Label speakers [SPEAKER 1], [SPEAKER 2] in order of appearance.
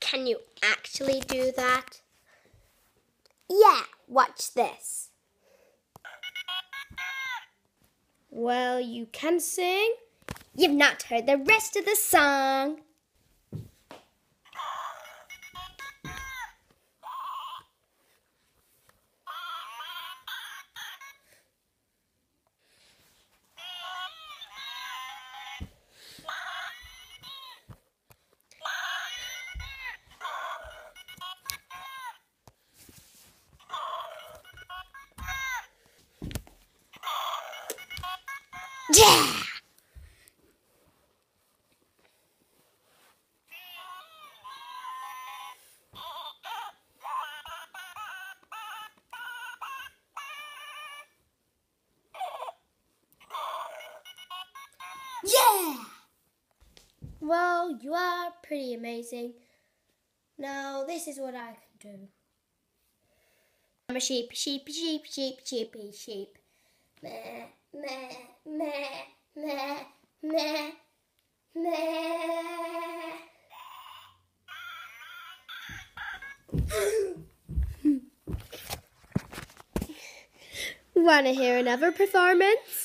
[SPEAKER 1] Can you actually do that? Yeah, watch this. Well, you can sing. You've not heard the rest of the song. Yeah! Yeah! Well, you are pretty amazing. Now, this is what I can do. I'm a sheep, sheep, sheep, sheep, sheepy, sheep. Meh, meh, meh, meh, meh, meh. Want to hear another performance?